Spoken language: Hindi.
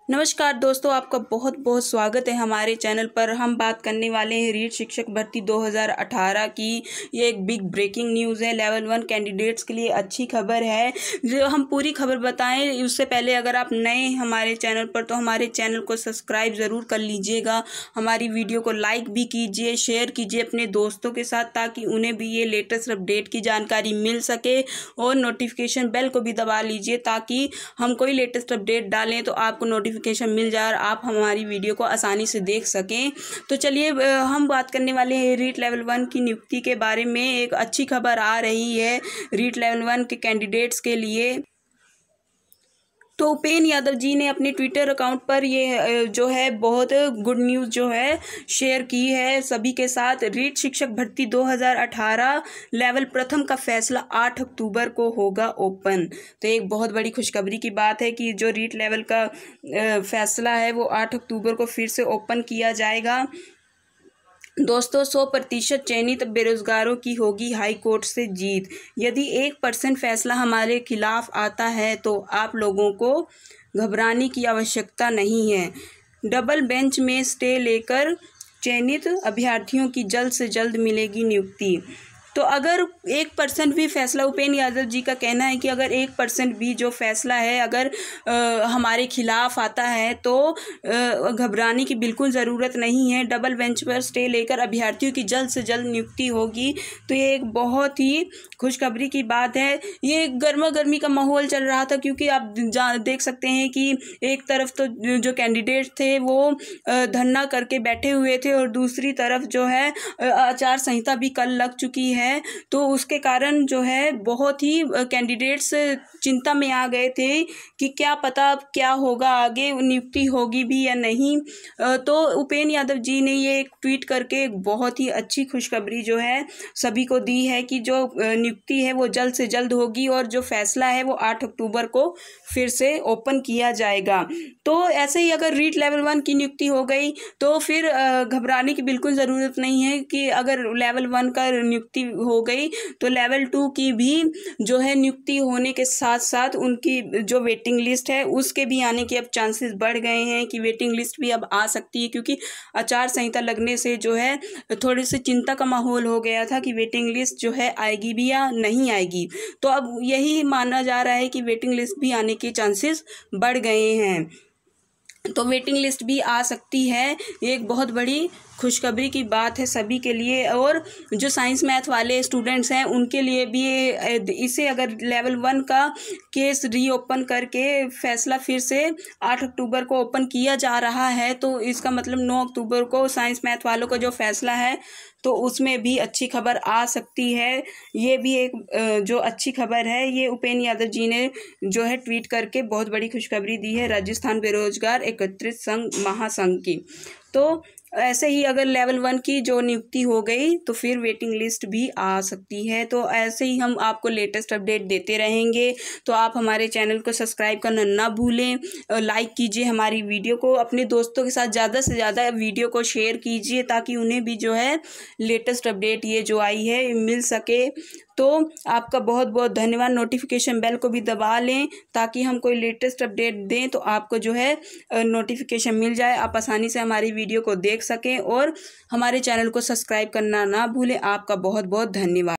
नमस्कार दोस्तों, आपका बहुत बहुत स्वागत है हमारे चैनल पर। हम बात करने वाले हैं रीट शिक्षक भर्ती 2018 की। ये एक बिग ब्रेकिंग न्यूज़ है। लेवल 1 कैंडिडेट्स के लिए अच्छी खबर है। जो हम पूरी खबर बताएं उससे पहले अगर आप नए हैं हमारे चैनल पर तो हमारे चैनल को सब्सक्राइब ज़रूर कर लीजिएगा। हमारी वीडियो को लाइक भी कीजिए, शेयर कीजिए अपने दोस्तों के साथ, ताकि उन्हें भी ये लेटेस्ट अपडेट की जानकारी मिल सके। और नोटिफिकेशन बेल को भी दबा लीजिए ताकि हम कोई लेटेस्ट अपडेट डालें तो आपको नोटिफिकेशन मिल जाए और आप हमारी वीडियो को आसानी से देख सकें। तो चलिए हम बात करने वाले हैं रीट लेवल 1 की नियुक्ति के बारे में। एक अच्छी खबर आ रही है रीट लेवल 1 के कैंडिडेट्स के लिए। तो उपेन यादव जी ने अपने ट्विटर अकाउंट पर ये जो है बहुत गुड न्यूज़ जो है शेयर की है सभी के साथ। रीट शिक्षक भर्ती 2018 लेवल प्रथम का फैसला 8 अक्टूबर को होगा ओपन। तो एक बहुत बड़ी खुशखबरी की बात है कि जो रीट लेवल का फैसला है वो 8 अक्टूबर को फिर से ओपन किया जाएगा। दोस्तों 100% चयनित बेरोजगारों की होगी हाई कोर्ट से जीत। यदि 1% फैसला हमारे खिलाफ आता है तो आप लोगों को घबराने की आवश्यकता नहीं है। डबल बेंच में स्टे लेकर चयनित अभ्यर्थियों की जल्द से जल्द मिलेगी नियुक्ति। तो अगर 1% भी फैसला, उपेन यादव जी का कहना है कि अगर 1% भी जो फैसला है अगर हमारे खिलाफ आता है तो घबराने की बिल्कुल ज़रूरत नहीं है। डबल बेंच पर स्टे लेकर अभ्यर्थियों की जल्द से जल्द नियुक्ति होगी। तो ये एक बहुत ही खुशखबरी की बात है। ये गर्मा गर्मी का माहौल चल रहा था क्योंकि आप देख सकते हैं कि एक तरफ तो जो कैंडिडेट थे वो धरना करके बैठे हुए थे और दूसरी तरफ जो है आचार संहिता भी कल लग चुकी है। तो उसके कारण जो है बहुत ही कैंडिडेट्स चिंता में आ गए थे कि क्या पता क्या होगा आगे, नियुक्ति होगी भी या नहीं। तो उपेन यादव जी ने ये एक ट्वीट करके एक बहुत ही अच्छी खुशखबरी जो है सभी को दी है कि जो नियुक्ति है वो जल्द से जल्द होगी और जो फैसला है वो 8 अक्टूबर को फिर से ओपन किया जाएगा। तो ऐसे ही अगर रीट लेवल 1 की नियुक्ति हो गई तो फिर घबराने की बिल्कुल ज़रूरत नहीं है कि अगर लेवल 1 का नियुक्ति हो गई तो लेवल 2 की भी जो है नियुक्ति होने के साथ साथ उनकी जो वेटिंग लिस्ट है उसके भी आने के अब चांसेस बढ़ गए हैं कि वेटिंग लिस्ट भी अब आ सकती है, क्योंकि आचार संहिता लगने से जो है थोड़ी सी चिंता का माहौल हो गया था कि वेटिंग लिस्ट जो है आएगी भी या नहीं आएगी। तो अब यही माना जा रहा है कि वेटिंग लिस्ट भी आने के चांसेस बढ़ गए हैं। तो वेटिंग लिस्ट भी आ सकती है। ये एक बहुत बड़ी खुशखबरी की बात है सभी के लिए। और जो साइंस मैथ वाले स्टूडेंट्स हैं उनके लिए भी इसे अगर लेवल 1 का केस रीओपन करके फैसला फिर से 8 अक्टूबर को ओपन किया जा रहा है तो इसका मतलब 9 अक्टूबर को साइंस मैथ वालों का जो फैसला है तो उसमें भी अच्छी खबर आ सकती है। ये भी एक जो अच्छी खबर है। ये उपेन यादव जी ने जो है ट्वीट करके बहुत बड़ी खुशखबरी दी है राजस्थान बेरोजगार एकत्रित संघ महासंघ की। तो ऐसे ही अगर लेवल 1 की जो नियुक्ति हो गई तो फिर वेटिंग लिस्ट भी आ सकती है। तो ऐसे ही हम आपको लेटेस्ट अपडेट देते रहेंगे। तो आप हमारे चैनल को सब्सक्राइब करना ना भूलें, लाइक कीजिए हमारी वीडियो को, अपने दोस्तों के साथ ज़्यादा से ज़्यादा वीडियो को शेयर कीजिए ताकि उन्हें भी जो है लेटेस्ट अपडेट ये जो आई है मिल सके। तो आपका बहुत बहुत धन्यवाद। नोटिफिकेशन बेल को भी दबा लें ताकि हम कोई लेटेस्ट अपडेट दें तो आपको जो है नोटिफिकेशन मिल जाए, आप आसानी से हमारी वीडियो को देख सकें और हमारे चैनल को सब्सक्राइब करना ना भूलें। आपका बहुत बहुत धन्यवाद।